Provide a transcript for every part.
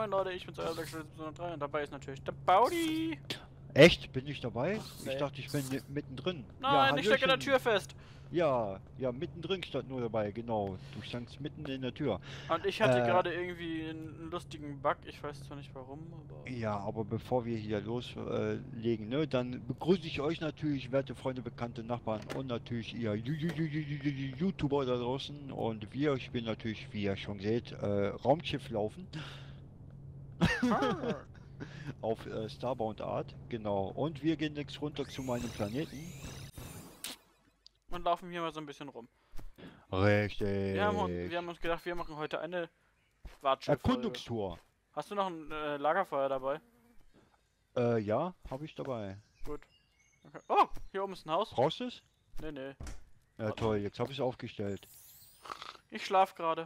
moin Leute, ich bin's euer 603 und dabei ist natürlich der Baudi. Echt? Bin ich dabei? Nee. Ich dachte, ich bin mittendrin. Nein, Ja, ich stecke in der Hallöchen. Tür fest. Ja, mittendrin stand nur dabei, genau. Du standst mitten in der Tür. Und ich hatte Äh, gerade irgendwie einen lustigen Bug, ich weiß zwar nicht warum, aber... ja, aber bevor wir hier loslegen, ne, dann begrüße ich euch natürlich, werte Freunde, bekannte Nachbarn und natürlich ihr YouTuber da draußen. Und wir spielen natürlich, wie ihr schon seht, Raumschiff laufen. Ah. Auf Starbound Art, genau. Und wir gehen jetzt runter zu meinem Planeten. Und laufen hier mal so ein bisschen rum. Richtig. Wir haben uns gedacht, wir machen heute eine Wartschildfolge. Erkundungstour. Hast du noch ein Lagerfeuer dabei? Ja, habe ich dabei. Gut. Okay. Oh, hier oben ist ein Haus. Brauchst du es? Nee, nee. Ja, Warte toll, mal. jetzt habe ich es aufgestellt. Ich schlaf gerade.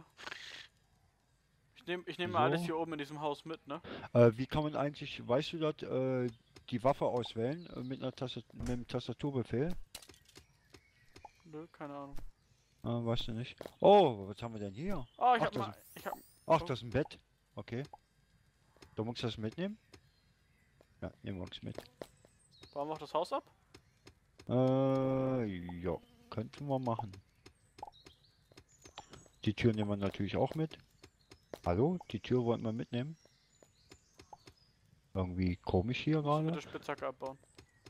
Ich nehm mal alles So. hier oben in diesem Haus mit, ne? Wie kann man eigentlich, weißt du das, die Waffe auswählen mit einer mit einem Tastaturbefehl? Nö, keine Ahnung. Weißt du nicht. Oh, was haben wir denn hier? Oh, Ach, das, ach, das ist ein Bett. Okay. Du musst das mitnehmen? Ja, nehmen wir uns mit. Bauen wir auch das Haus ab? Ja, könnten wir machen. Die Tür nehmen wir natürlich auch mit. Hallo, die Tür wollten wir mitnehmen. Irgendwie komisch hier Mit gerade. der Spitzhacke abbauen.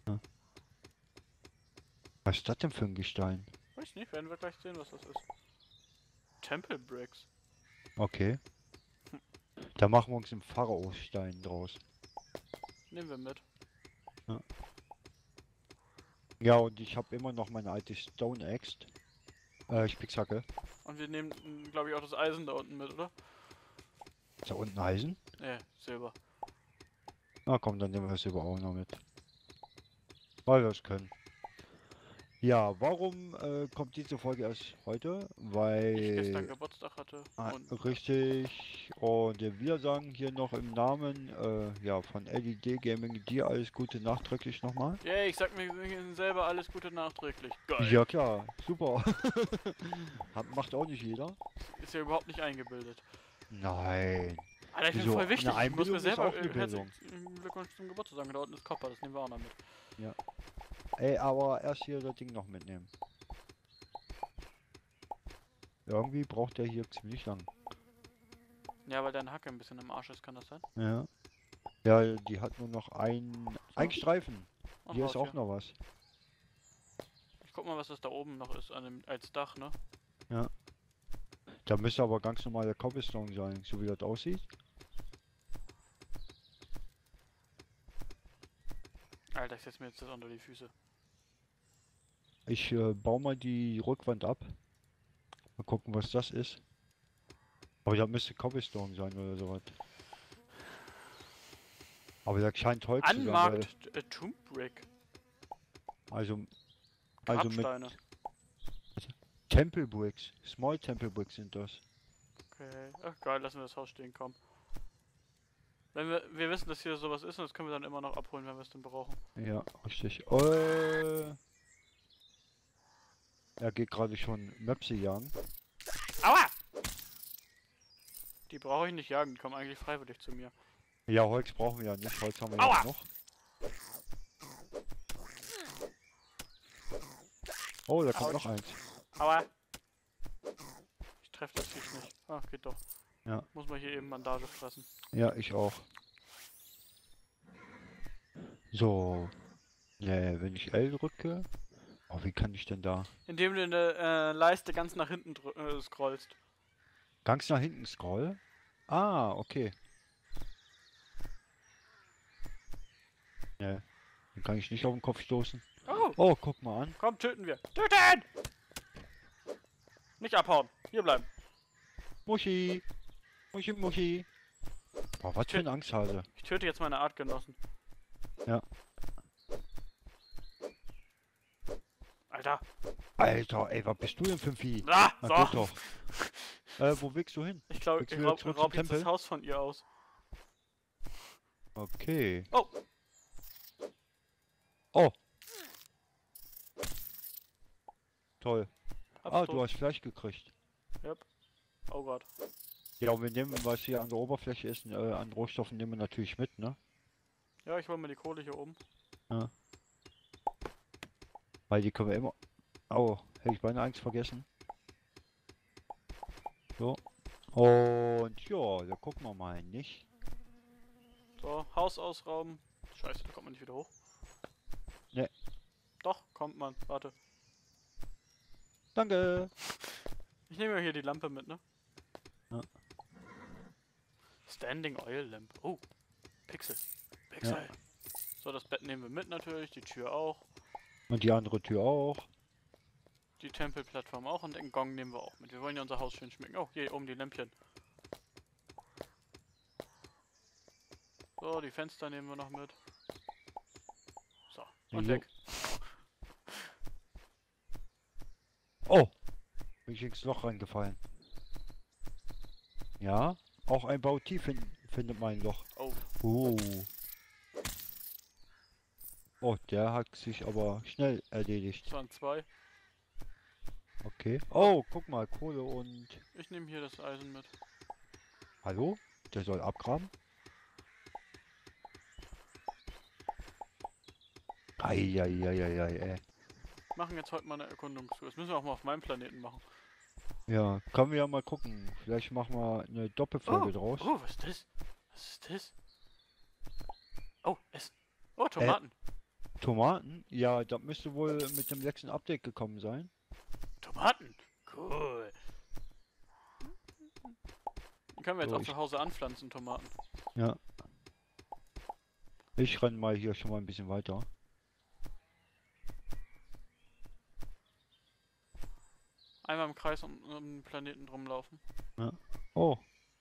Was ist das denn für ein Gestein? Weiß nicht, werden wir gleich sehen, was das ist. Temple Bricks. Okay. Da machen wir uns einen Pharao-Stein draus. Nehmen wir mit. Ja, und ich habe immer noch meine alte Stone Axe. Spitzhacke. Und wir nehmen, glaube ich, auch das Eisen da unten mit, oder? Ist da unten Eisen? Nee, Silber. Na komm, dann nehmen wir das über auch noch mit. Weil wir es können. Ja, warum kommt diese Folge erst heute? Ich gestern Weil... Geburtstag hatte. Und richtig. Und wir sagen hier noch im Namen ja, von LED Gaming dir alles Gute nachträglich nochmal. yeah, ich sag mir selber alles Gute nachträglich. Geil. Ja klar, super. Macht auch nicht jeder. Ist ja überhaupt nicht eingebildet. Nein. Alter, ich bin Wieso? voll wichtig. Eine Ich muss mir Einbildung ist selber auch eine Bildung. herzlichen Glückwunsch zum Geburtstag sagen. Da unten ist Copper, das nehmen wir auch noch mit. Ja. Ey, aber erst hier das Ding noch mitnehmen. Irgendwie braucht der hier ziemlich lang. Ja, weil deine Hacke ein bisschen im Arsch ist, kann das sein? Ja. Ja, die hat nur noch ein Streifen. Und Hier ist Haus auch noch was. Ich guck mal, was das da oben noch ist als Dach, ne? Ja. Da müsste aber ganz normaler Cobblestone sein, so wie das aussieht. Alter, ich setz mir jetzt das unter die Füße. Ich baue mal die Rückwand ab. Mal gucken, was das ist. Aber da müsste Cobblestone sein oder sowas. Aber da scheint Holz zu sein. Unmarked Tomb Brick. Also mit Grabsteine. Temple Bricks. Small Temple Bricks sind das. Okay. Ach geil, lassen wir das Haus stehen, komm. Wenn wir wissen, dass hier sowas ist, und das können wir dann immer noch abholen, wenn wir es dann brauchen. Ja, richtig. Er geht gerade schon Möpse jagen. Aua! Die brauche ich nicht jagen, die kommen eigentlich freiwillig zu mir. Ja, Holz brauchen wir ja nicht. Holz haben wir Aua! ja noch. Oh, da kommt Autsch. noch eins. Aua! Ich treffe das Viech nicht. Ah, geht doch. Ja. Muss man hier eben Bandage fressen. Ja, ich auch. So. Ne, wenn ich L drücke. Oh, wie kann ich denn da? Indem du in der Leiste ganz nach hinten scrollst. Ganz nach hinten scroll? Ah, okay. Ne, dann kann ich nicht auf den Kopf stoßen. Oh! Oh, guck mal an. Komm, töten wir! Töten! Nicht abhauen! Hier bleiben! Muschi! Muschi, Muschi! Boah, was für ein Angsthase. Ich töte jetzt meine Artgenossen. Ja. Alter! Alter, ey, was bist du denn für ein Vieh? Ah! Na, geht So! doch. Wo willst du hin? Ich glaube, Willst ich du wieder raub zurück jetzt zum das Tempel? Haus von ihr aus. Okay. Oh! Oh! Toll. Hab's Ah, tot. du hast Fleisch gekriegt. Yep. Oh Gott. Ja, und wir nehmen, was hier an der Oberfläche ist, an Rohstoffen nehmen wir natürlich mit, ne? Ja, ich hol mal die Kohle hier oben. Ja. Weil die können wir immer. Oh, hätte ich beinahe Angst vergessen. So. Und ja, da gucken wir mal, nicht? So, Haus ausrauben. Scheiße, da kommt man nicht wieder hoch. Ne, Doch, kommt man. Warte. danke. Ich nehme ja hier die Lampe mit, ne? Ja, Standing Oil Lamp. Oh, Pixel. ja. Pixel. So, das Bett nehmen wir mit natürlich. Die Tür auch. Und die andere Tür auch. Die Tempelplattform auch. Und den Gong nehmen wir auch mit. Wir wollen ja unser Haus schön schmecken. Oh, hier oben die Lämpchen. So, die Fenster nehmen wir noch mit. So, und Jo. weg. Oh, bin ich ins Loch reingefallen. Ja, auch ein Bautief findet mein Loch. Oh, Oh, der hat sich aber schnell erledigt. das waren 2. Okay. Oh, guck mal, Kohle und... Ich nehme hier das Eisen mit. Hallo? Der soll abgraben? Eieieiei, ey. Machen jetzt heute mal eine Erkundungstour. Das müssen wir auch mal auf meinem Planeten machen. Ja, können wir ja mal gucken. Vielleicht machen wir eine Doppelfolge draus. Oh, was ist das? Was ist das? Oh, Essen. Oh, Tomaten. Tomaten? Ja, das müsste wohl mit dem letzten Update gekommen sein. Tomaten. Cool. Die können wir jetzt So, auch zu Hause anpflanzen, Tomaten. Ja. Ich renn mal hier schon mal ein bisschen weiter. Einmal im Kreis um den Planeten drum laufen. Ja. Oh,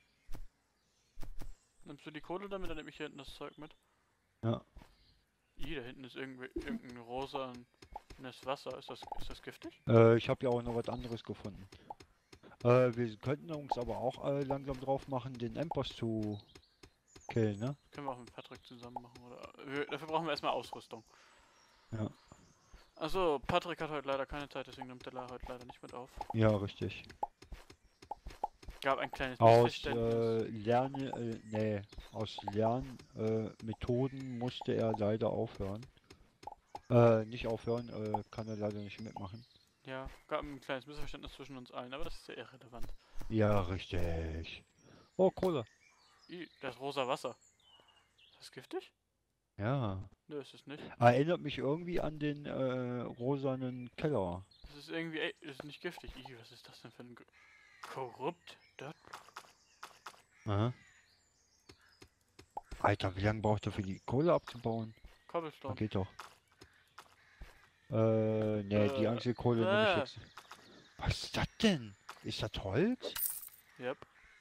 Nimmst du die Kohle damit, dann nehme ich hier hinten das Zeug mit. ja. Da hinten ist irgendein rosanes Wasser. Ist das giftig? Ich habe ja auch noch was anderes gefunden. Wir könnten uns aber auch langsam drauf machen, den Endboss zu killen, ne? Das können wir auch mit Patrick zusammen machen, oder? Dafür brauchen wir erstmal Ausrüstung. Ja. Also, Patrick hat heute leider keine Zeit, deswegen nimmt er heute leider nicht mit auf. Ja, richtig. Gab ein kleines Aus Missverständnis. aus Lernmethoden musste er leider aufhören. Nicht aufhören, kann er leider nicht mitmachen. Ja, gab ein kleines Missverständnis zwischen uns allen, aber das ist ja irrelevant. Ja, richtig. Oh, Kohle. Das rosa Wasser. Ist das giftig? Ja. Nö, ist es nicht. Erinnert mich irgendwie an den rosanen Keller. Das ist irgendwie, ey, das ist nicht giftig. Was ist das denn für ein korrupt? Aha. Alter, wie lange braucht er für die Kohle abzubauen? Cobblestone. Geht doch. Ne, die Einzelkohle nehme ich jetzt. Was ist das denn? Ist das Holz? Yep.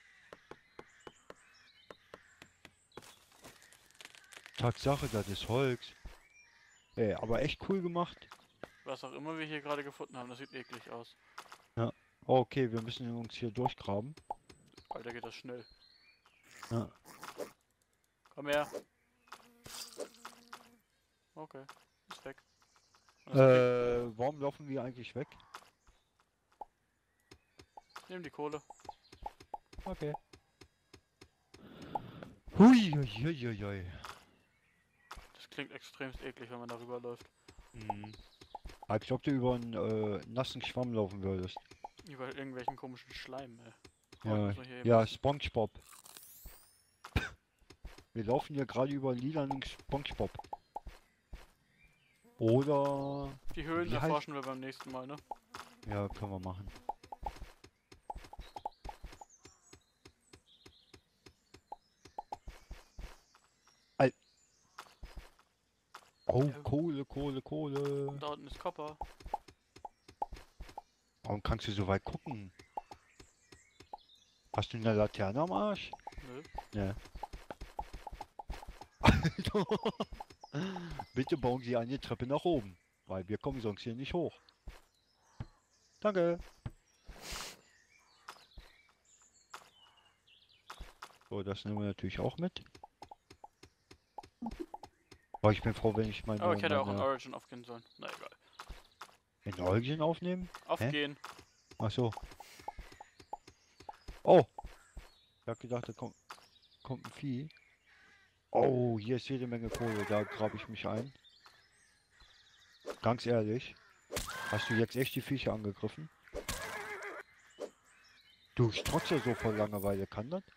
Tatsache, das ist Holz. Ey, aber echt cool gemacht. Was auch immer wir hier gerade gefunden haben, das sieht eklig aus. Ja. Oh, okay, wir müssen uns hier durchgraben. Alter, geht das schnell. Ja. Komm her. Okay, ist weg. Warum laufen wir eigentlich weg? Nimm die Kohle. Okay. Hui, hui, hui, hui, hui. Das klingt extremst eklig, wenn man darüber läuft. Mhm. Als ob du über einen nassen Schwamm laufen würdest. Über irgendwelchen komischen Schleim, ey. Oh, Ja, muss man hier eben ja, was- SpongeBob. Wir laufen hier gerade über lilanen SpongeBob. Oder... Die Höhlen wie heißt- erforschen wir beim nächsten Mal, ne? Ja, können wir machen. Al Oh, Ja. Kohle, Kohle, Kohle. Da unten ist Copper. Warum kannst du so weit gucken? Hast du eine Laterne am Arsch? Nö. Ja. Bitte bauen Sie eine Treppe nach oben, weil wir kommen sonst hier nicht hoch. Danke. So, das nehmen wir natürlich auch mit. Aber ich bin froh, wenn ich meine, Oh, ich hätte auch in meine Origin aufgehen sollen. Na egal. in Origin aufnehmen. Aufgehen. Ach so. Oh, Ich hab gedacht, kommt ein Vieh. Oh, hier ist jede Menge Kohle, da grabe ich mich ein. Ganz ehrlich, hast du jetzt echt die Viecher angegriffen? Du strotzt ja so vor Langeweile, kann das?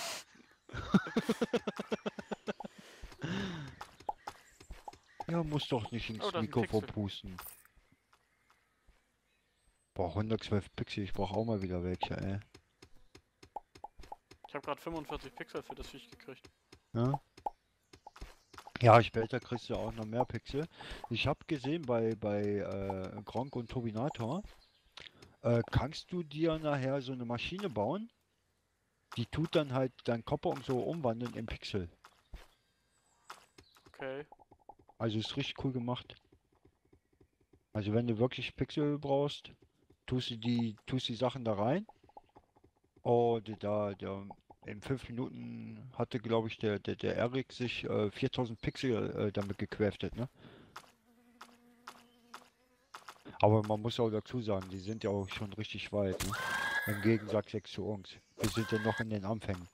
Ja, muss doch nicht Oh, ins da ist ein Mikrofon Pixel. pusten. Boah, 112 Pixel, ich brauche auch mal wieder welche, ey. Ich habe gerade 45 Pixel für das Viech gekriegt. Ja? Ja, später kriegst du auch noch mehr Pixel. Ich habe gesehen bei Gronkh und Tobinator, kannst du dir nachher so eine Maschine bauen, die tut dann halt dein Kopper und so umwandeln in Pixel. Okay. Also ist richtig cool gemacht. Also wenn du wirklich Pixel brauchst, tust die Sachen da rein. Oh, in 5 Minuten hatte, glaube ich, der Erik sich 4000 Pixel damit gequäftet, ne? Aber man muss auch dazu sagen, die sind ja auch schon richtig weit, ne? Im Gegensatz jetzt zu uns. Wir sind ja noch in den Anfängen.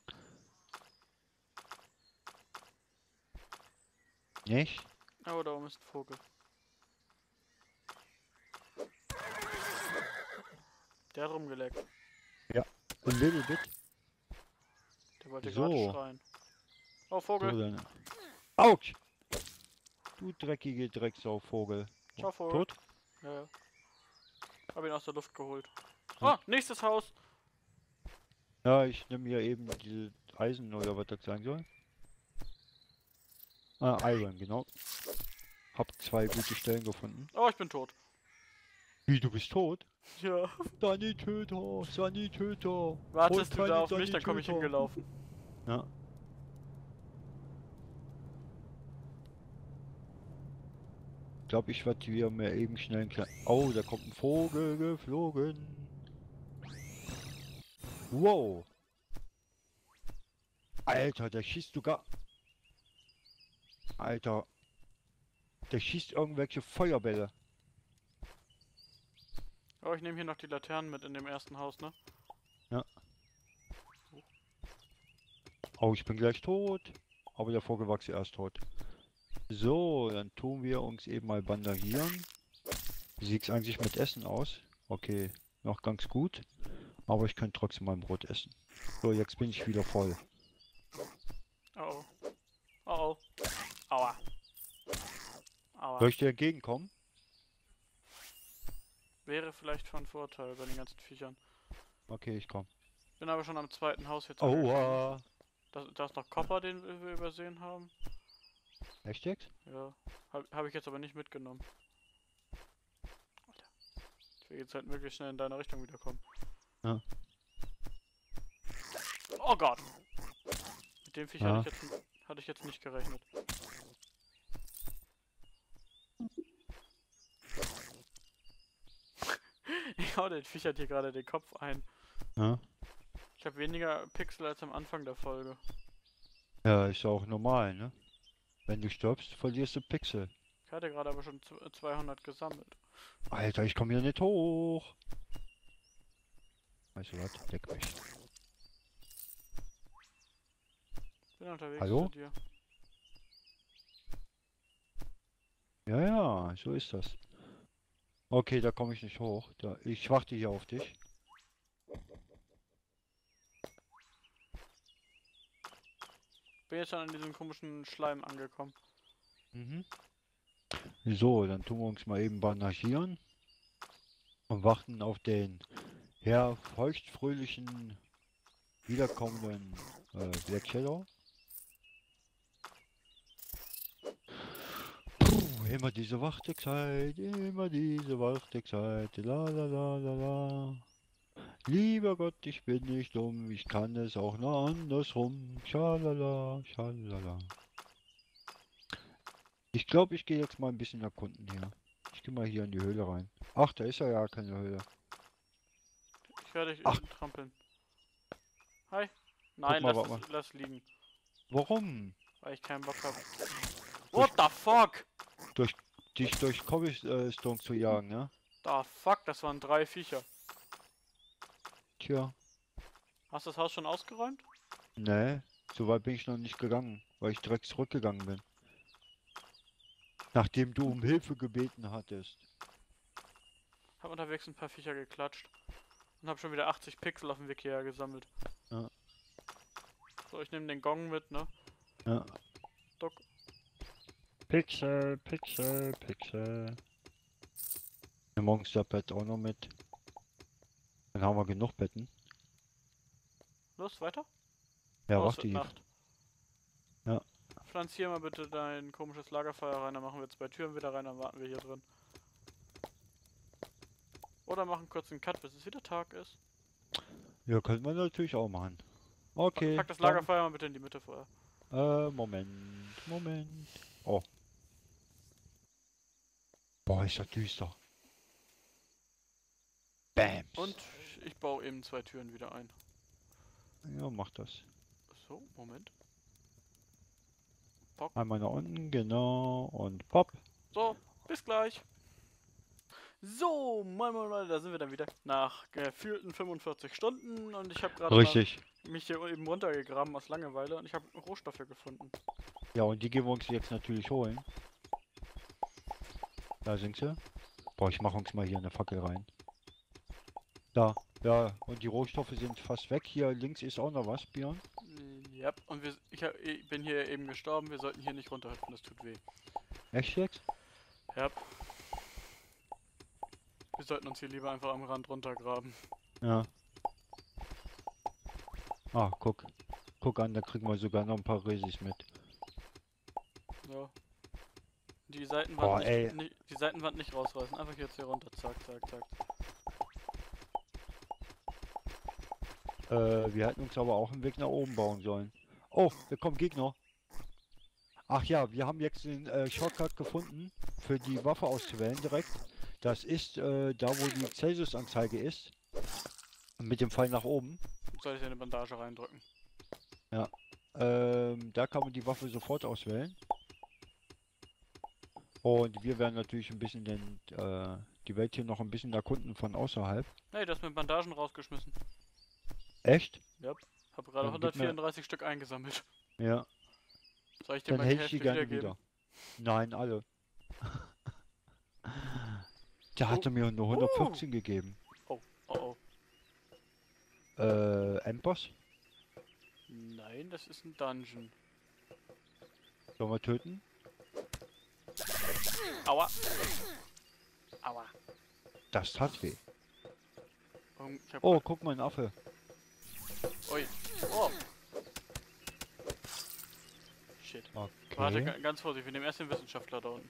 Nicht? Oh, da oben ist ein Vogel. Der hat rumgeleckt. Ja. A little bit. Der wollte gerade So. schreien. Oh, So Vogel. dann. Autsch! Du dreckige Drecksau-Vogel. Ciao, Vogel. Tot? Ja, ja. Hab ihn aus der Luft geholt. Ja. Oh, nächstes Haus. Ja, ich nehme hier eben diese Eisen oder was das sein soll. Ah, Iron, genau. Hab 2 gute Stellen gefunden. Oh, ich bin tot. Wie, du bist tot? Ja. Sanitäter, Sanitäter. Wartest du Holt da keine auf mich, dann komme ich Sanitäter. hingelaufen. Ja. Ich glaube, ich werde hier mir eben schnell ein kleinen... Oh, da kommt ein Vogel geflogen. Wow. Alter, der schießt sogar... Alter. Der schießt irgendwelche Feuerbälle. Oh, ich nehme hier noch die Laternen mit in dem ersten Haus, ne? Ja. Oh, ich bin gleich tot. Aber der Vogel war zuerst tot. So, dann tun wir uns eben mal bandagieren. Wie sieht es eigentlich mit Essen aus? Okay, noch ganz gut. Aber ich könnte trotzdem mein Brot essen. So, jetzt bin ich wieder voll. Oh oh. Oh oh. Aua. Aua. Soll ich dir entgegenkommen? Wäre vielleicht von Vorteil bei den ganzen Viechern. Okay, ich komme. Bin aber schon am zweiten Haus jetzt angekommen. Aua! Da ist noch Copper, den wir übersehen haben. Echt jetzt? Ja. Hab ich jetzt aber nicht mitgenommen. Alter. Ich will jetzt halt möglichst schnell in deine Richtung wiederkommen. Ja. Oh Gott! Mit dem Viech Ja. hatte ich jetzt nicht gerechnet. Ich hau den Viech hat hier gerade den Kopf ein. Ja. Ich habe weniger Pixel als am Anfang der Folge. Ja, ist ja auch normal, ne? Wenn du stirbst, verlierst du Pixel. Ich hatte gerade aber schon 200 gesammelt. Alter, ich komme hier nicht hoch. Weißt du was? Leck mich. Bin unterwegs Hallo? zu dir. Ja, ja, so ist das. Okay, da komme ich nicht hoch. Ich warte hier auf dich. Bin jetzt schon an diesem komischen Schleim angekommen. Mhm. So, dann tun wir uns mal eben bandagieren. Und warten auf den feuchtfröhlichen, wiederkommenden Black Shadow. Puh, immer diese Wartezeit, la la la la la. Lieber Gott, ich bin nicht dumm, ich kann es auch noch andersrum. Schalala, schalala. Ich glaube, ich gehe jetzt mal ein bisschen erkunden hier. Ich gehe mal hier in die Höhle rein. Ach, da ist ja keine Höhle. Ich werde dich Ach. trampeln. Hi. Nein, mal, warte mal. lass liegen. Warum? Weil ich keinen Bock habe. What the fuck? Dich durch Cobblestone zu jagen, ne? Da fuck, das waren 3 Viecher. Tja. Hast du das Haus schon ausgeräumt? Ne, so weit bin ich noch nicht gegangen, weil ich direkt zurückgegangen bin. Nachdem du um Hilfe gebeten hattest. Hab unterwegs ein paar Viecher geklatscht. Und hab schon wieder 80 Pixel auf dem Weg hierher gesammelt. Ja. So, ich nehme den Gong mit, ne? Ja. Duck. Pixel, Pixel, Pixel. Ein Monsterbett auch noch mit. Dann haben wir genug Betten. Los, weiter? Ja, Oh, es warte wird hier. Nacht. Ja. Pflanz hier mal bitte dein komisches Lagerfeuer rein, dann machen wir 2 Türen wieder rein, dann warten wir hier drin. Oder machen kurz einen Cut, bis es wieder Tag ist. Ja, könnte man natürlich auch machen. Okay. Pack das dann- Lagerfeuer mal bitte in die Mitte vorher. Moment. Oh. Boah, ist das düster. Bams. Und ich baue eben 2 Türen wieder ein. Ja, mach das. So, Moment. Einmal nach unten, genau. Und pop. So, bis gleich. So, moin moin Leute, da sind wir dann wieder. Nach gefühlten 45 Stunden und ich habe gerade Richtig. mich hier eben runtergegraben aus Langeweile und ich habe Rohstoffe gefunden. Ja, und die gehen wir uns jetzt natürlich holen. Da sind sie. Boah, ich mache uns mal hier eine Fackel rein. Da. Ja, und die Rohstoffe sind fast weg. Hier links ist auch noch was, Björn. Ja, und ich bin hier eben gestorben, wir sollten hier nicht runterhüpfen, das tut weh. Echt jetzt? Ja. Wir sollten uns hier lieber einfach am Rand runtergraben. Ja. Ah, guck. Guck an, da kriegen wir sogar noch ein paar Resis mit. So. Die Seitenwand, Boah, ey. die Seitenwand nicht rausreißen, einfach jetzt hier runter, zack, zack, zack. Wir hätten uns aber auch einen Weg nach oben bauen sollen. Oh, da kommen Gegner. Ach ja, wir haben jetzt den Shortcut gefunden, für die Waffe auszuwählen direkt. Das ist da, wo die Celsius-Anzeige ist. Mit dem Pfeil nach oben. Soll ich eine Bandage reindrücken? Da kann man die Waffe sofort auswählen. Und wir werden natürlich ein bisschen die Welt hier noch ein bisschen erkunden von außerhalb. Nee, du hast mir Bandagen rausgeschmissen. Echt? Ja. Hab gerade Dann gib mir- 134 Stück eingesammelt. Ja. Soll ich dir Dann mal die hätte ich die Hälfte gerne wiedergeben? wieder. Nein, alle. Der hatte mir nur 114 gegeben. Oh, oh. Endboss? Nein, das ist ein Dungeon. Sollen wir töten? Aua. Aua. Das tat weh. Ich hab Oh, guck mal, ein Affe. Ui. Oh. Shit. Warte, Okay. ganz vorsichtig, wir nehmen erst den Wissenschaftler da unten.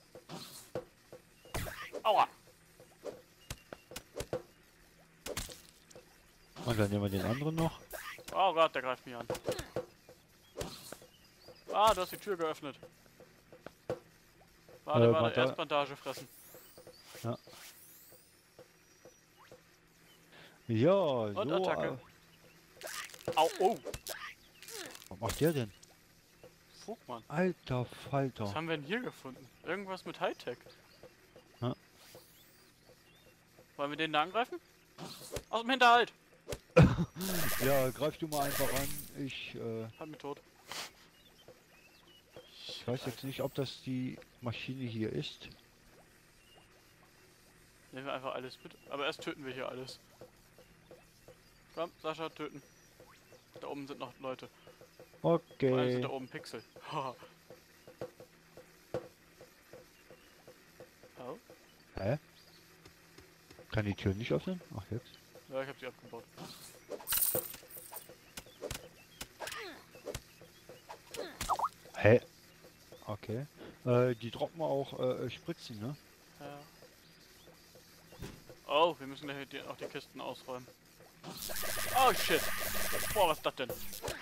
Aua. Und dann nehmen wir den anderen noch. Oh Gott, der greift mich an. Ah, du hast die Tür geöffnet. Warte, erst Bandage fressen. Ja, Und so. Attacke. Au, oh. Was macht der denn? Fug, Mann. Alter Was Falter. haben wir denn hier gefunden? Irgendwas mit Hightech. Ja. Wollen wir den da angreifen? Aus dem Hinterhalt! Ja, greif du mal einfach an. Ich Hat mich tot. weiß jetzt nicht, ob das die Maschine hier ist. Nehmen wir einfach alles mit. Aber erst töten wir hier alles. Komm, Sascha, töten. Da oben sind noch Leute. Vor allem Okay. sind da oben Pixel. Haha. Oh, Hä? Kann die Tür nicht öffnen? Ach jetzt. ja, ich hab sie abgebaut. Hä? Okay. Die droppen auch Spritzen, ne? Ja. Oh, wir müssen gleich auch die Kisten ausräumen. Oh shit! Boah, was ist das denn?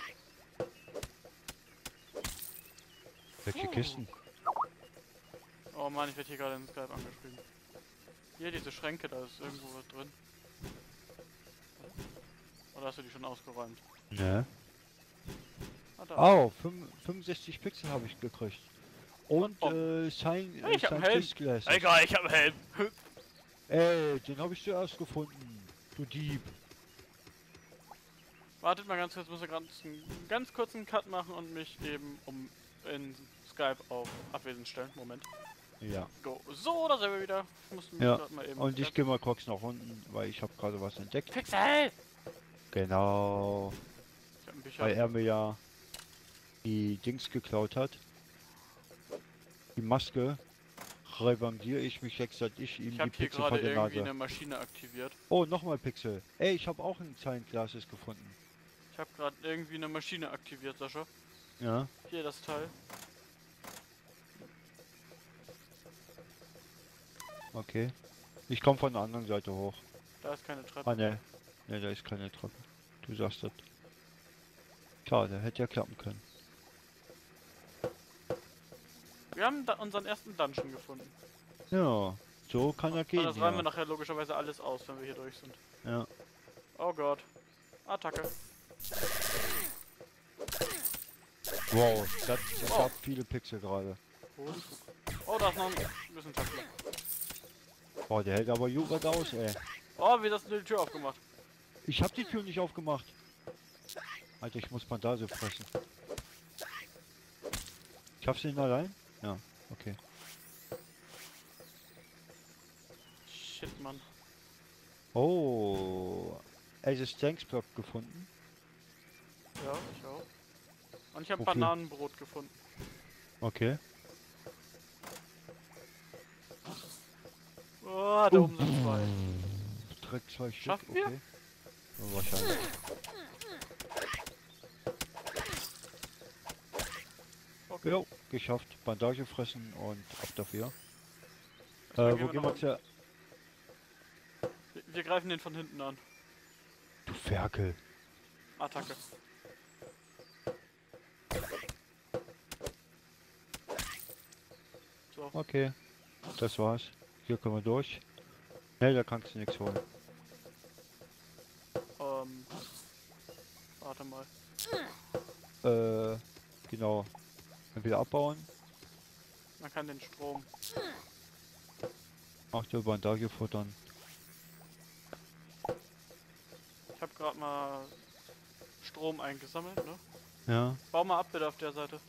Welche Kisten? Oh Mann, ich werde hier gerade in Skype angeschrieben. Hier, diese Schränke, da ist irgendwo was drin. Oder hast du die schon ausgeräumt? Ne. Ah, da. Oh, 65 Pixel habe ich gekriegt. Und Oh. Ich hab einen Helm. Glasses. Egal, ich hab einen Helm. Ey, den habe ich zuerst gefunden. Du Dieb. Wartet mal ganz kurz, muss ich gerade einen ganz kurzen Cut machen und mich eben in Skype auf abwesend stellen. Moment. Ja. Go. So, da sind wir wieder. Ich musste mich Ja. gerade mal eben. Und ich gehe mal kurz nach unten, weil ich habe gerade was entdeckt. Pixel! Genau. Ich hab einen Bücher. Weil er mir ja die Dings geklaut hat. Die Maske. Revanchiere ich mich jetzt, dass ich ihm Ich die habe hier Pixel vor gerade der irgendwie Nase. eine Maschine aktiviert. Oh, nochmal Pixel. Ey, ich habe auch ein Zeilen-Glasses gefunden. Ich habe gerade irgendwie eine Maschine aktiviert, Sascha. Ja. Hier das Teil. Okay. Ich komme von der anderen Seite hoch. Da ist keine Treppe. Ah, ne. Ne, da ist keine Treppe. Du sagst das. Schade, hätte ja klappen können. Wir haben da unseren ersten Dungeon gefunden. Ja, so kann er Und gehen. das räumen wir nachher logischerweise alles aus, wenn wir hier durch sind. Ja. Oh Gott. Attacke. Wow, das gab viele Pixel gerade. Oh, da ist noch ein Wissenschaftler. Boah, der hält aber gut aus, ey. Oh, wie hast du die Tür aufgemacht? Ich hab die Tür nicht aufgemacht. Alter, ich muss Bandage fressen. Schaffst du ihn allein? Ja, okay. Shit, Mann. Oh, Assistenzblock gefunden. Ja, ich auch. Und ich habe Wofür? Bananenbrot gefunden. Okay. Oh, da oben sind zwei. Direkt 2 Stück, Schaffen wir? okay. Ja, wahrscheinlich. Okay. Jo, geschafft. Bandage fressen und ab dafür. Erstmal Wo gehen wir zu? wir greifen den von hinten an. Du Ferkel. Attacke. So. Okay, das war's. Hier können wir durch. Ne, da kannst du nichts holen. Warte mal. Genau. Entweder abbauen. Man kann den Strom. Auch die Bandage futtern. Ich habe gerade mal Strom eingesammelt, ne? Ja. Bau mal ab bitte auf der Seite.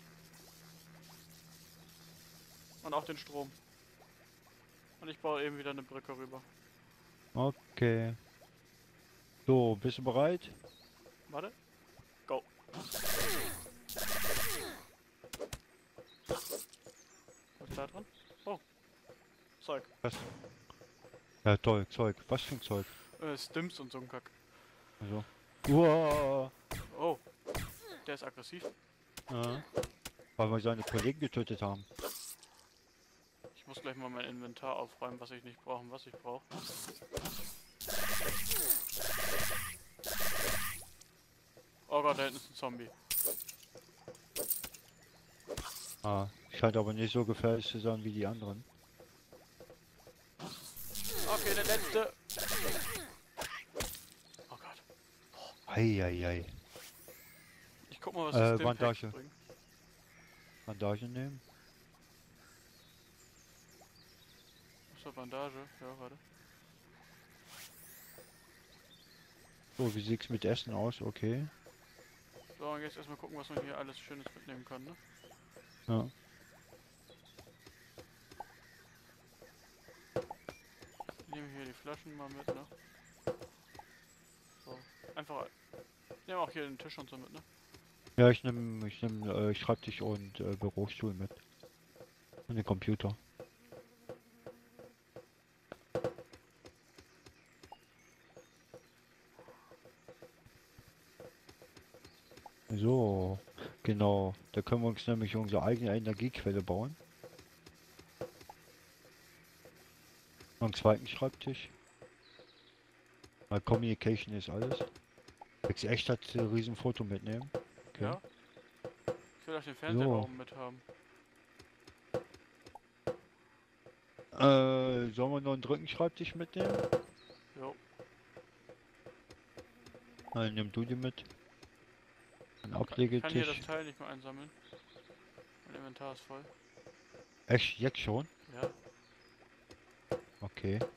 Und auch den Strom. Und ich baue eben wieder eine Brücke rüber. Okay. So, bist du bereit? Warte. Go. Was ist da dran? Oh. Zeug. Was? Ja, toll, Zeug. Was für ein Zeug? Stims und so ein Kack. Also. Uah. Oh. Der ist aggressiv. Ja. Weil wir seine Kollegen getötet haben. Ich muss gleich mal mein Inventar aufräumen, was ich nicht brauche und was ich brauche. Oh Gott, da hinten ist ein Zombie. Ah, scheint aber nicht so gefährlich zu sein wie die anderen. Okay, der letzte. Oh Gott. Eieiei. Ich guck mal, was das Bandage. bringt. Bandage nehmen. Achso, Bandage. Ja, warte. So, wie sieht's mit Essen aus? Okay. So, und jetzt erstmal gucken, was man hier alles Schönes mitnehmen kann, ne? Ja. Ich nehme hier die Flaschen mal mit, ne? So, einfach. Ich nehme auch hier den Tisch und so mit, ne? Ja, ich nehm Schreibtisch und Bürostuhl mit. Und den Computer. So, genau. Da können wir uns nämlich unsere eigene Energiequelle bauen. Einen zweiten Schreibtisch. Weil Communication ist alles. Jetzt echt hat ein riesen Foto mitnehmen. Okay. Ja. Ich will auch den Fernsehraum mit haben. Sollen wir noch einen dritten Schreibtisch mitnehmen? Jo. Nein, nimm du die mit. Ein Ich kann hier Ablegetisch. das Teil nicht mehr einsammeln. Mein Inventar ist voll. Echt, jetzt schon? Ja. Okay.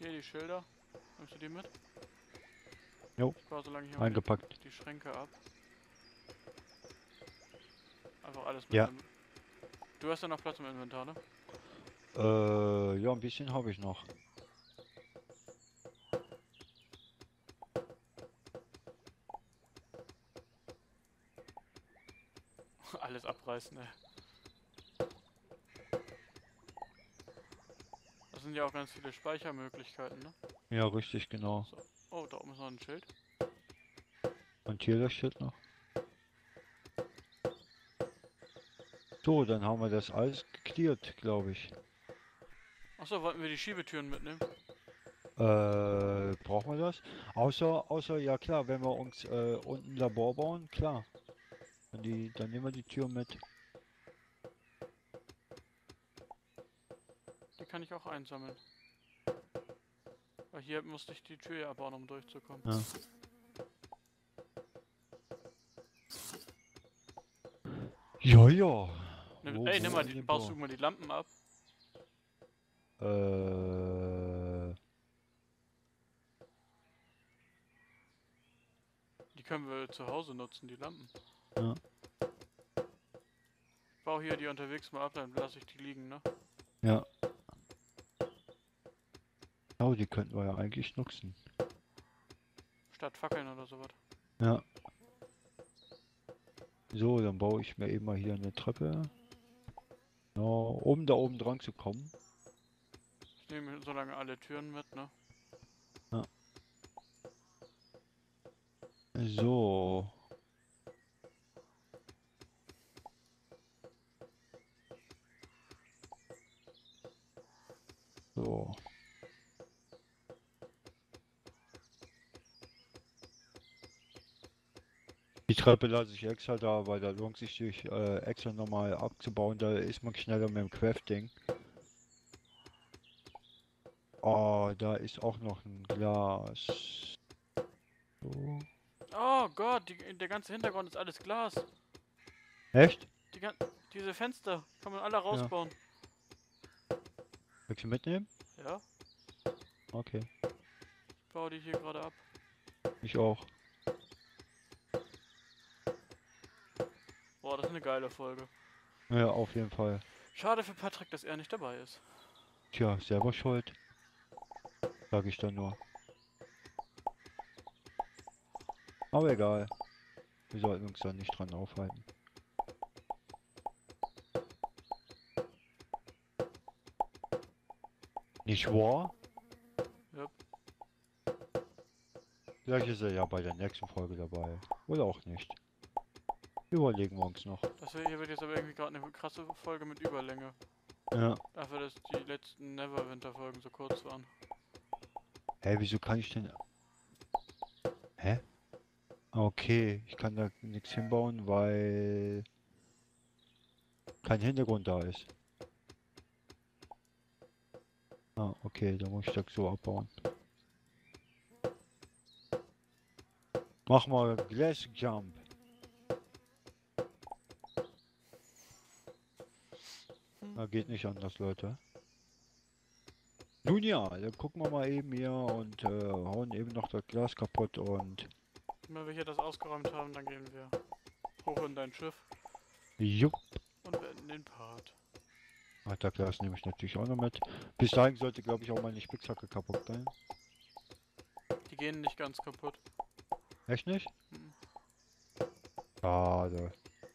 Hier die Schilder. Nimmst du die mit? Jo. Ich baue so lange hier mal Eingepackt. die Schränke ab. Einfach alles Ja. mitnehmen. Du hast ja noch Platz im Inventar, ne? Ja, ein bisschen habe ich noch. Alles abreißen, ey. Das sind ja auch ganz viele Speichermöglichkeiten, ne? Ja, richtig, genau. So. Oh, da oben ist noch ein Schild. Und hier das Schild noch. So, dann haben wir das alles geklärt, glaube ich. Achso, wollten wir die Schiebetüren mitnehmen? Brauchen wir das? Außer, ja klar, wenn wir uns unten ein Labor bauen, klar. Dann nehmen wir die Tür mit. Die kann ich auch einsammeln. Weil hier musste ich die Tür ja abbauen, um durchzukommen. Ja. Ja, ja. Ey, nimm mal baust du mal die Lampen ab? Die können wir zu Hause nutzen, die Lampen. Ja. Ich baue hier die unterwegs mal ab, dann lasse ich die liegen, ne? Ja. Oh, die könnten wir ja eigentlich nutzen. Statt Fackeln oder sowas. Ja. So, dann baue ich mir eben mal hier eine Treppe. Ja, um da oben dran zu kommen. Ich nehme so lange alle Türen mit, ne? Ja. So. So. Die Treppe lasse ich extra da, weil da lohnt sich durch extra nochmal abzubauen. Da ist man schneller mit dem Crafting. Oh, da ist auch noch ein Glas. So. Oh Gott, der ganze Hintergrund ist alles Glas. Echt? Diese Fenster kann man alle Ja. rausbauen. Willst du mitnehmen? Ja? Okay. Ich baue die hier gerade ab. Ich auch. Boah, das ist eine geile Folge. Ja, auf jeden Fall. Schade für Patrick, dass er nicht dabei ist. Tja, selber schuld. Sag ich dann nur. Aber egal. Wir sollten uns da nicht dran aufhalten. Nicht wahr? Ja. Vielleicht ist er ja bei der nächsten Folge dabei. Oder auch nicht. Überlegen wir uns noch. Hier wird jetzt aber irgendwie gerade eine krasse Folge mit Überlänge. Ja. Dafür, dass die letzten Neverwinter-Folgen so kurz waren. Hä, wieso kann ich denn... Hä? Okay, ich kann da nichts hinbauen, weil kein Hintergrund da ist. Ah, okay, dann muss ich das so abbauen. Mach mal Glass Jump. Da geht nicht anders, Leute. Nun ja, dann gucken wir mal eben hier und hauen eben noch das Glas kaputt und... Wenn wir hier das ausgeräumt haben, dann gehen wir hoch in dein Schiff Jupp. und beenden den Part. Ach, das Glas nehme ich natürlich auch noch mit. Bis dahin sollte, glaube ich, auch meine Spitzhacke kaputt sein. Die gehen nicht ganz kaputt. Echt nicht? Mhm. Schade.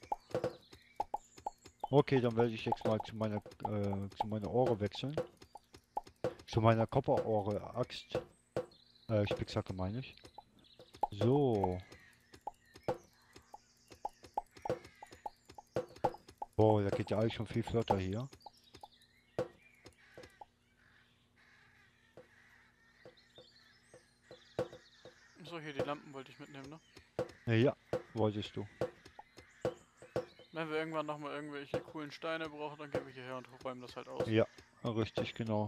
Okay, dann werde ich jetzt mal zu meiner Ohre wechseln. Zu meiner Kopperohre-Axt. Spitzhacke meine ich. So. Boah, da geht ja eigentlich schon viel flotter hier. So, hier die Lampen wollte ich mitnehmen, ne? Ja, wolltest du. Wenn wir irgendwann nochmal irgendwelche coolen Steine brauchen, dann gehen wir hierher und räumen das halt aus. Ja, richtig, genau.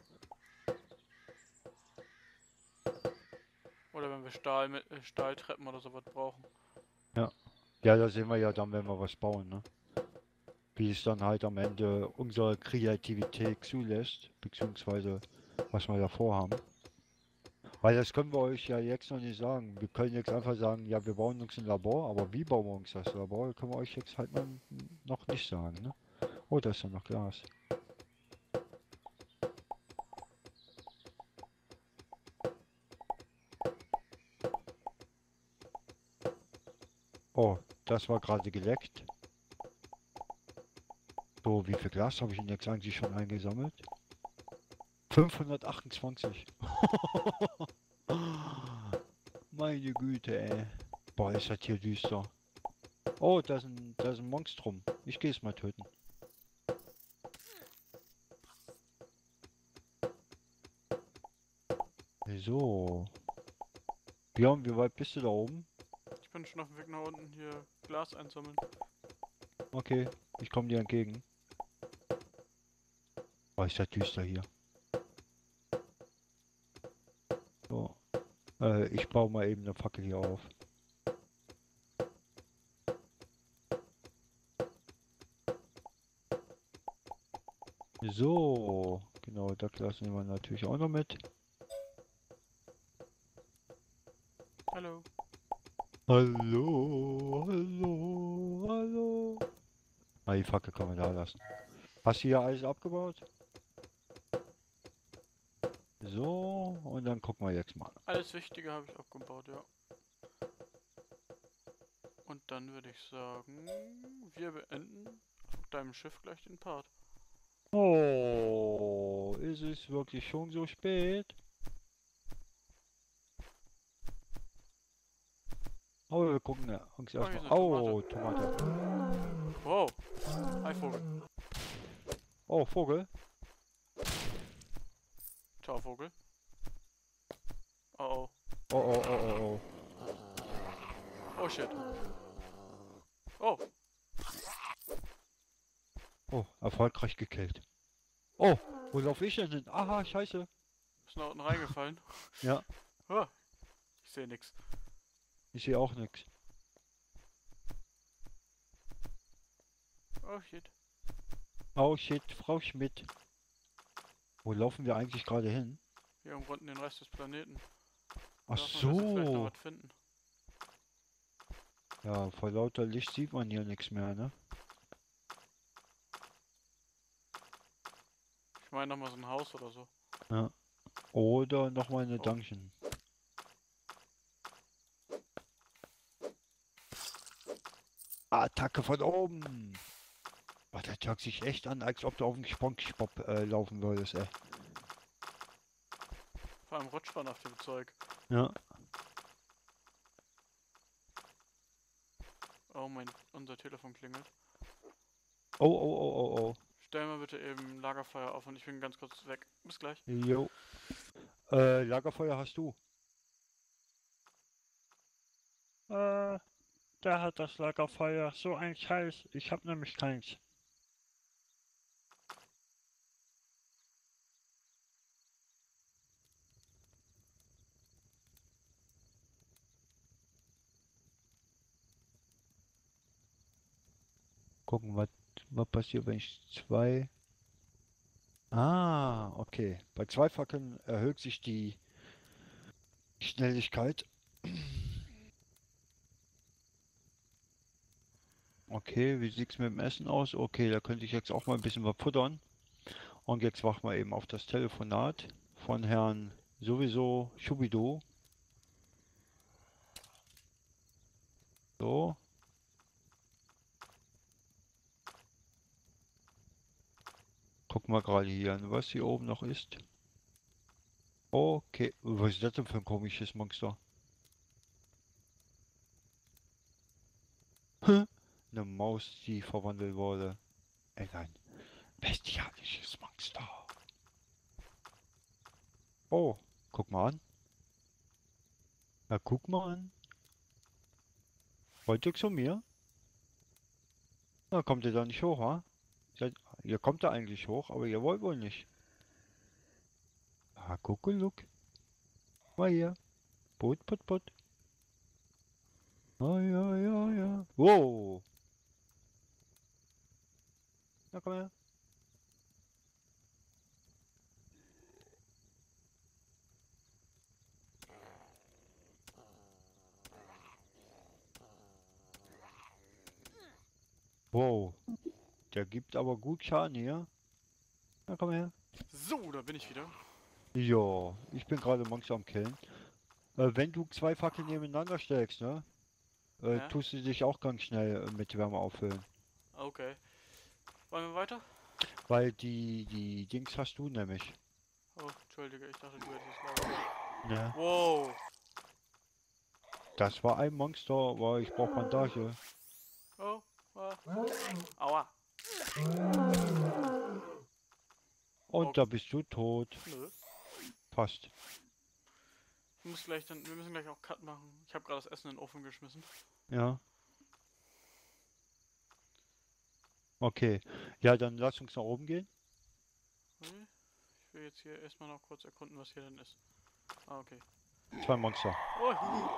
Oder wenn wir Stahltreppen oder sowas brauchen. Ja, da sehen wir ja dann, wenn wir was bauen, ne? Wie es dann halt am Ende unsere Kreativität zulässt, beziehungsweise was wir da vorhaben. Weil das können wir euch ja jetzt noch nicht sagen. Wir können jetzt einfach sagen, ja, wir bauen uns ein Labor, aber wie bauen wir uns das Labor, können wir euch jetzt halt noch nicht sagen, ne? Oh, da ist ja noch Glas. Oh, das war gerade geleckt. So, wie viel Glas habe ich denn jetzt eigentlich schon eingesammelt? 528. Meine Güte, ey. Boah, ist das hier düster. Oh, da ist ein Monstrum. Ich gehe es mal töten. So. Björn, wie weit bist du da oben? Ich bin schon auf dem Weg nach unten hier Glas einsammeln. Okay, ich komme dir entgegen. Oh, ist das düster hier. So. Ich baue mal eben eine Fackel hier auf. So. Genau, das lassen wir natürlich auch noch mit. Hallo. Hallo, hallo, hallo. Ah, die Fackel kann man da lassen. Hast du hier alles abgebaut? So, und dann gucken wir jetzt mal. Alles Wichtige habe ich abgebaut, ja. Und dann würde ich sagen, wir beenden auf deinem Schiff gleich den Part. Oh, ist es wirklich schon so spät? Oh, wir gucken uns Oh, hier ist erstmal. eine Tomate. Oh, Tomate. Wow. Hi Vogel. Oh, Vogel. Ciao Vogel. Oh oh. Oh, oh, oh, oh, oh. Oh shit. Oh. Oh, erfolgreich gekillt. Oh, wo laufe ich denn hin? Aha, scheiße. Ist nach unten reingefallen. Ja, Oh, ich sehe nix. ich sehe auch nichts. Oh shit. Oh shit, Frau Schmidt. Wo laufen wir eigentlich gerade hin? Wir umrunden den Rest des Planeten. Ach Hoffen, dass wir vielleicht noch so. was finden. Ja, vor lauter Licht sieht man hier nichts mehr, ne? Ich meine nochmal so ein Haus oder so. Ja. Oder nochmal eine Oh. Dungeon. Attacke von oben. Oh, das hört sich echt an, als ob du auf dem SpongeBob laufen würdest, ey. Vor allem rutscht man auf dem Zeug. Ja. Oh unser Telefon klingelt. Oh, oh, oh, oh, oh. Stell mal bitte eben Lagerfeuer auf und ich bin ganz kurz weg. Bis gleich. Jo. Lagerfeuer hast du. Der hat das Lagerfeuer. So ein Scheiß. Ich hab nämlich keins. Gucken, was passiert, wenn ich zwei... Ah, okay. Bei zwei Fackeln erhöht sich die Schnelligkeit. Okay, wie sieht's mit dem Essen aus? Okay, da könnte ich jetzt auch mal ein bisschen was futtern. Und jetzt warten wir eben auf das Telefonat von Herrn sowieso Schubido. So. Gucken wir gerade hier an, was hier oben noch ist. Okay, was ist das denn für ein komisches Monster? Eine Maus, die verwandelt wurde. In ein bestialisches Monster. Oh, guck mal an. Na, guck mal an. Wollt ihr zu mir? Na, kommt ihr da nicht hoch, ha? Ihr kommt da eigentlich hoch, aber ihr wollt wohl nicht. Ah, Kuckuck. Mal hier. Put, put, put. Ah, ja, ja, ja. Wow. Na, komm her. Wow, der gibt aber gut Schaden hier. Na, komm her. So, da bin ich wieder. Ja, ich bin gerade Monster am Killen. Wenn du zwei Fackeln nebeneinander steckst, ne? Ja, Tust du dich auch ganz schnell mit Wärme auffüllen. okay. Wollen wir weiter? Weil die Dings hast du nämlich. Oh, entschuldige, ich dachte, du hättest es lauter. Ne? Wow. Das war ein Monster, weil ich brauch Bandage. Oh, aua. Und da bist du tot. Nö. Fast. Wir müssen gleich auch Cut machen. Ich habe gerade das Essen in den Ofen geschmissen. Ja. Okay. Ja, dann lass uns nach oben gehen. Okay. Ich will jetzt hier erstmal noch kurz erkunden, was hier denn ist. Ah, okay. Zwei Monster. Oh.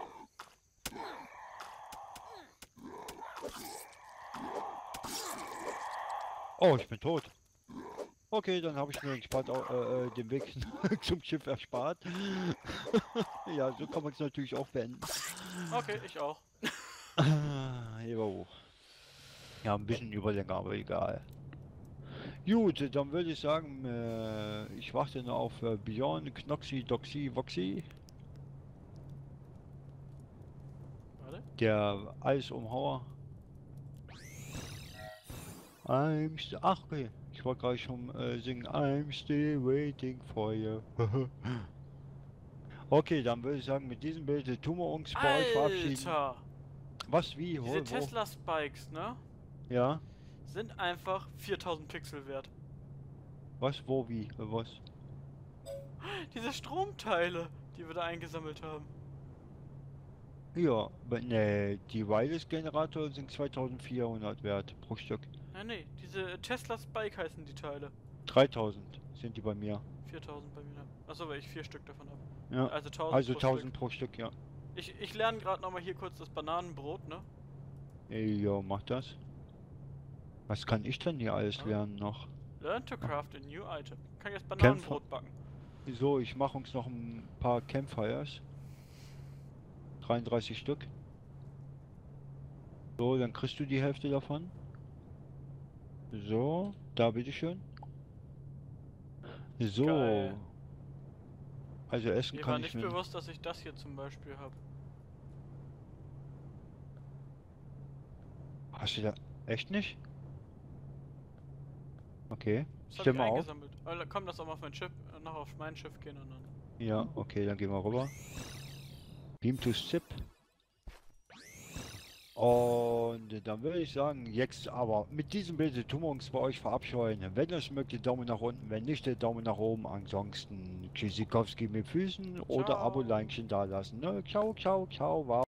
Oh, ich bin tot. Okay, dann habe ich mir den Weg zum Schiff erspart. Ja, so kann man es natürlich auch beenden. Okay, ich auch. Jo. Ja, ein bisschen Überlänge, aber egal. Gut, dann würde ich sagen, ich warte noch auf Björn, Knoxy, Doxy, Voxy. Warte. Der Eisumhauer. Ach, okay. Ich wollte gerade schon singen. I'm still waiting for you. Okay, dann würde ich sagen, mit diesem Bild tun wir uns bei euch verabschieden. Alter! Was, wie, Diese wo? Tesla Spikes, ne? Ja? Sind einfach 4000 Pixel wert. Was, wo, wie, was? Diese Stromteile, die wir da eingesammelt haben. Ja, ne, die Wireless-Generator sind 2400 wert pro Stück. Nee, diese Tesla Spike heißen die Teile. 3000 sind die bei mir. 4000 bei mir. Achso, weil ich 4 Stück davon habe. Ja, Also 1000 also pro 1000 Stück. pro Stück, ja. Ich lerne gerade nochmal hier kurz das Bananenbrot, ne? Ja, mach das. Was kann ich denn hier alles Ja. lernen noch? Learn to craft a new item. Kann jetzt Kämpfer. Bananenbrot backen. So, ich mache uns noch ein paar Campfires. 33 Stück. So, dann kriegst du die Hälfte davon. So, da bitteschön. So. Geil. Also essen Mir kann war ich nicht mir. bewusst, dass ich das hier zum Beispiel habe. Hast du da echt nicht? Okay. Das habe Stell ich mal auf. eingesammelt. Komm, lass auch mal auf mein Schiff, noch auf mein Schiff gehen und dann. Ja, okay, dann gehen wir rüber. Beam to Zip. Und dann würde ich sagen, jetzt aber mit diesem Bild tun wir uns bei euch verabscheuen. Wenn ihr es mögt, Daumen nach unten, wenn nicht, der Daumen nach oben. Ansonsten Tschüssikowski mit Füßen oder Ciao. Abo-Leinchen da lassen. Ne? Ciao, ciao, ciao. Wow.